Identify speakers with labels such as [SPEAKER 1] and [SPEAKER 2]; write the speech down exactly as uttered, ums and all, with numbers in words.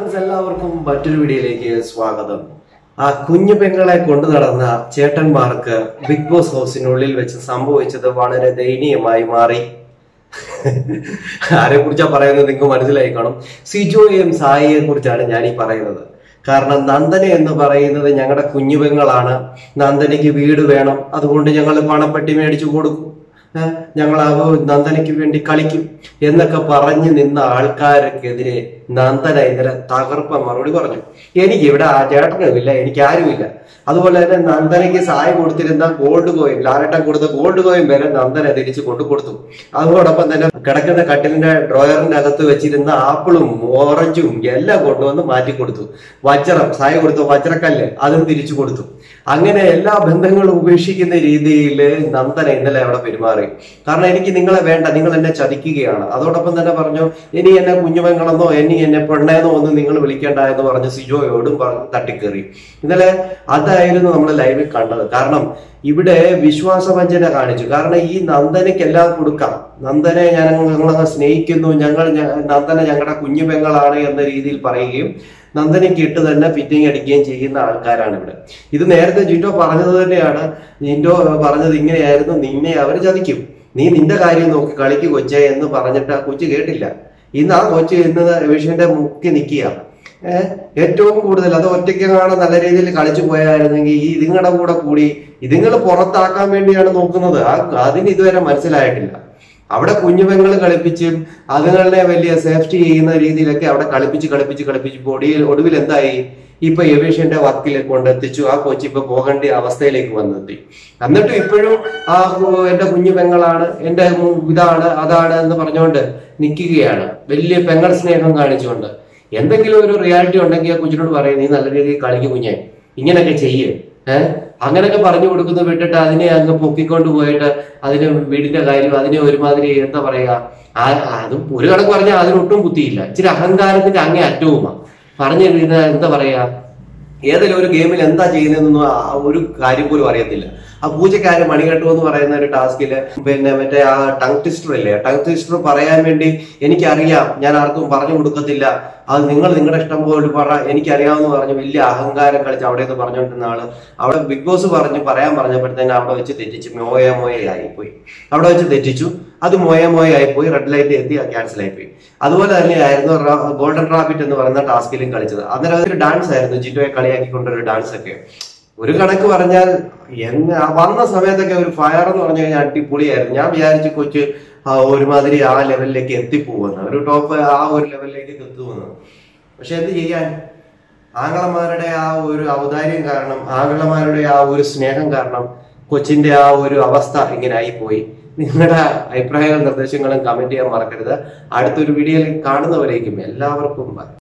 [SPEAKER 1] Friends, എല്ലാവർക്കും മറ്റൊരു വീഡിയോയിലേക്ക് സ്വാഗതം. ആ കുഞ്ഞു പെങ്ങളെ കൊണ്ടു നടന്ന ചേട്ടന്മാർക്ക് ബിഗ് ബോസ് ഹൗസിനുള്ളിൽ വെച്ച് സംഭവിച്ചത് വളരെ ദയനീയമായി മാറി. ആരെ കുറിച്ചാ പറയുന്നത് നിങ്ങൾക്ക് മനസ്സിലായി കാണും. സിജോയെയും സായിയെ കുറിച്ചാണ് ഞാൻ ഈ പറയുന്നത്. കാരണം നന്ദന എന്ന് പറയുന്നത് ഞങ്ങളുടെ കുഞ്ഞു പെങ്ങളാണ്. നന്ദനയ്ക്ക് വീട് വേണം, അതുകൊണ്ട് ഞങ്ങൾ പണപ്പെട്ടി മേടിച്ചു കൊടുക്കും, ഞങ്ങൾ നന്ദനയ്ക്ക് വേണ്ടി കളിക്കും എന്നൊക്കെ പറഞ്ഞു നിന്ന ആൾക്കാർക്കെതിരെ നന്ദന ഇന്നലെ തകർപ്പ മറുപടി പറഞ്ഞു. എനിക്ക് ഇവിടെ ആ ചേട്ടനുമില്ല, എനിക്ക് ആരുമില്ല. അതുപോലെ തന്നെ നന്ദനയ്ക്ക് സഹായം കൊടുത്തിരുന്ന ഗോൾഡ് കോയിൻ, ലാലേട്ടൻ കൊടുത്ത ഗോൾഡ് കോയിൻ വരെ നന്ദന തിരിച്ചു കൊണ്ടു കൊടുത്തു. അതോടൊപ്പം തന്നെ കിടക്കുന്ന കട്ടിലിന്റെ ഡ്രോയറിന്റെ അകത്ത് വെച്ചിരുന്ന ആപ്പിളും ഓറഞ്ചും എല്ലാം കൊണ്ടുവന്ന് മാറ്റി കൊടുത്തു. വജ്രം സായ കൊടുത്തു, വജ്രക്കല്ല് അതും തിരിച്ചു കൊടുത്തു. അങ്ങനെ എല്ലാ ബന്ധങ്ങളും ഉപേക്ഷിക്കുന്ന രീതിയിൽ നന്ദന ഇന്നലെ അവിടെ പെരുമാറി. കാരണം എനിക്ക് നിങ്ങളെ വേണ്ട, നിങ്ങൾ എന്നെ ചതിക്കുകയാണ്. അതോടൊപ്പം തന്നെ പറഞ്ഞു, ഇനി എന്നെ കുഞ്ഞുമങ്ങളെന്നോ ഇനി എന്നെ പെണ്ണേന്നോ ഒന്നും നിങ്ങൾ വിളിക്കേണ്ട എന്ന് പറഞ്ഞ് സിജോയോടും പറഞ്ഞ് തട്ടിക്കേറി. ഇന്നലെ അതായിരുന്നു നമ്മൾ ലൈവിൽ കണ്ടത്. കാരണം ഇവിടെ വിശ്വാസവഞ്ചന കാണിച്ചു. കാരണം ഈ നന്ദനയ്ക്ക് എല്ലാം കൊടുക്കാം, നന്ദനെ ഞാൻ ഞങ്ങളങ്ങ് സ്നേഹിക്കുന്നു, ഞങ്ങൾ നന്ദന ഞങ്ങളുടെ കുഞ്ഞു പെങ്ങളാണ് എന്ന രീതിയിൽ പറയുകയും നന്ദനയ്ക്ക് ഇട്ട് തന്നെ ഫിറ്റിംഗ് അടിക്കുകയും ചെയ്യുന്ന ആൾക്കാരാണ് ഇവിടെ. ഇത് നേരത്തെ ജിൻഡോ പറഞ്ഞത് തന്നെയാണ്. ജിൻഡോ പറഞ്ഞത് ഇങ്ങനെയായിരുന്നു, നിന്നെ അവർ ചതിക്കും, നീ നിന്റെ കാര്യം നോക്കി കളിക്ക് കൊച്ചേ എന്ന് പറഞ്ഞിട്ട് ആ കൊച്ചു കേട്ടില്ല. ഇന്ന് ആ കൊച്ചു ഇന്ന് വിഷയന്റെ മുക്കി നിൽക്കുക. ഏഹ് ഏറ്റവും കൂടുതൽ അത് ഒറ്റയ്ക്ക് കാണാൻ നല്ല രീതിയിൽ കളിച്ചു പോയായിരുന്നെങ്കിൽ ഈ ഇതുങ്ങളുടെ കൂടെ കൂടി ഇതുങ്ങൾ പുറത്താക്കാൻ വേണ്ടിയാണ് നോക്കുന്നത്. ആ അതിന് ഇതുവരെ മനസ്സിലായിട്ടില്ല. അവിടെ കുഞ്ഞുപെങ്ങൾ കളിപ്പിച്ച് അതുങ്ങളെ വലിയ സേഫ്റ്റി ചെയ്യുന്ന രീതിയിലൊക്കെ അവിടെ കളിപ്പിച്ച് കളിപ്പിച്ച് കളിപ്പിച്ച് ഒടിയിൽ ഒടുവിൽ എന്തായി, ഇപ്പൊ എവിഷന്റെ വർക്കിൽ കൊണ്ടെത്തിച്ചു. ആ കൊച്ചി ഇപ്പൊ പോകേണ്ട അവസ്ഥയിലേക്ക് വന്നെത്തി. എന്നിട്ടും ഇപ്പോഴും ആ എന്റെ കുഞ്ഞു പെങ്ങളാണ്, എന്റെ ഇതാണ് അതാണ് എന്ന് പറഞ്ഞുകൊണ്ട് നിൽക്കുകയാണ്, വലിയ പെങ്ങൾ സ്നേഹം കാണിച്ചുകൊണ്ട്. എന്തെങ്കിലും ഒരു റിയാലിറ്റി ഉണ്ടെങ്കിൽ ആ കുഞ്ഞിനോട് പറയും, നീ നല്ല രീതിയിൽ കളിക്കും കുഞ്ഞെ, ഇങ്ങനെയൊക്കെ ചെയ്യ്, ഏഹ് അങ്ങനെയൊക്കെ പറഞ്ഞു കൊടുക്കുന്നത് വിട്ടിട്ട് അതിനെ അങ്ങ് പൊക്കിക്കൊണ്ട് പോയിട്ട് അതിന് വീടിന്റെ കാര്യം അതിനെ ഒരുമാതിരി എന്താ പറയാ, അതും ഒരു കണക്ക് പറഞ്ഞാൽ അതിനൊട്ടും ബുദ്ധിയില്ല. ഇച്ചിരി അഹങ്കാരത്തിന്റെ അങ്ങേ അറ്റവുമാണ്. പറഞ്ഞു എന്താ പറയാ, ഏതെങ്കിലും ഒരു ഗെയിമിൽ എന്താ ചെയ്യുന്നതെന്നൊന്നും ഒരു കാര്യം പോലും അറിയത്തില്ല. ആ പൂജക്കാര് മണികെട്ടു എന്ന് പറയുന്ന ഒരു ടാസ്കില് പിന്നെ മറ്റേ ആ ടങ് ട്വിസ്റ്റർ ഇല്ലേ, ടങ് ട്വിസ്റ്റർ പറയാൻ വേണ്ടി എനിക്കറിയാം, ഞാൻ ആർക്കും പറഞ്ഞു കൊടുക്കത്തില്ല, അത് നിങ്ങൾ നിങ്ങളുടെ ഇഷ്ടം പോലെ പറ, എനിക്കറിയാമെന്ന് പറഞ്ഞു വലിയ അഹങ്കാരം കളിച്ച് അവിടെ നിന്ന് പറഞ്ഞുകൊണ്ടിരുന്ന ആള് അവിടെ ബിഗ് ബോസ് പറഞ്ഞ് പറയാൻ പറഞ്ഞപ്പോഴത്തേന് അവിടെ വെച്ച് തെറ്റിച്ചു, മോയ മോയ ആയിപ്പോയി. അവിടെ വെച്ച് തെറ്റിച്ചു, അത് മോയ മോയ ആയിപ്പോയി, റെഡ് ലൈറ്റ് എത്തി ക്യാൻസൽ ആയിപ്പോയി. അതുപോലെ തന്നെയായിരുന്നു ഗോൾഡൻ റാബിറ്റ് എന്ന് പറയുന്ന ടാസ്കിലും കളിച്ചത്. അന്നേരം അതൊരു ഡാൻസ് ആയിരുന്നു, ജിറ്റോയെ കളിയാക്കിക്കൊണ്ടൊരു ഡാൻസ് ഒക്കെ. ഒരു കണക്ക് പറഞ്ഞാൽ എന്നെ വന്ന സമയത്തൊക്കെ ഒരു ഫയർ എന്ന് പറഞ്ഞു കഴിഞ്ഞാൽ അടിപൊളിയായിരുന്നു. ഞാൻ വിചാരിച്ചു കൊച്ച് ഒരുമാതിരി ആ ലെവലിലേക്ക് എത്തിപ്പോകുന്നു, ഒരു ടോപ്പ് ആ ഒരു ലെവലിലേക്ക് എത്തുമെന്ന്. പക്ഷെ എന്ത് ചെയ്യാൻ, ആങ്ങളമാരുടെ ആ ഒരു ഔദാര്യം കാരണം, ആങ്ങളമാരുടെ ആ ഒരു സ്നേഹം കാരണം കൊച്ചിന്റെ ആ ഒരു അവസ്ഥ ഇങ്ങനെ ആയിപ്പോയി. നിങ്ങളുടെ അഭിപ്രായങ്ങളും നിർദ്ദേശങ്ങളും കമന്റ് ചെയ്യാൻ മറക്കരുത്. അടുത്തൊരു വീഡിയോയിൽ കാണുന്നവരേക്കും എല്ലാവർക്കും ബൈ.